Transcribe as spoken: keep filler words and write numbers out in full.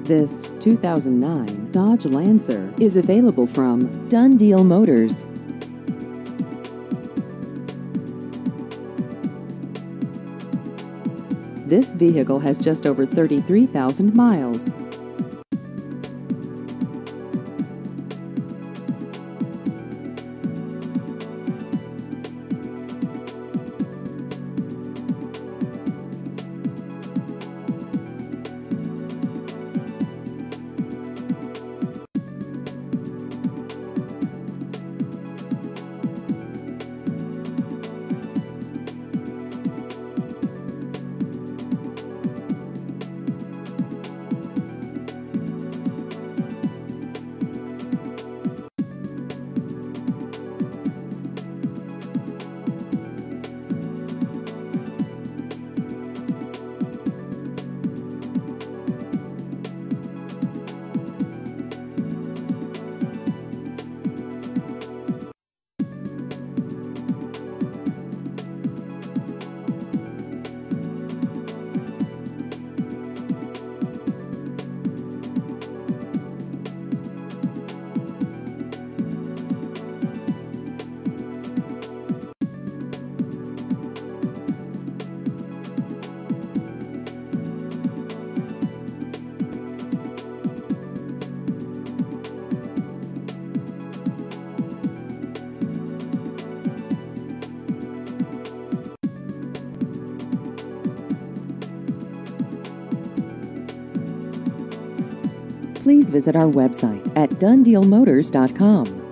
This two thousand nine Dodge Lancer is available from Done Deal Motors. This vehicle has just over thirty-three thousand miles. Please visit our website at done deal motors dot com.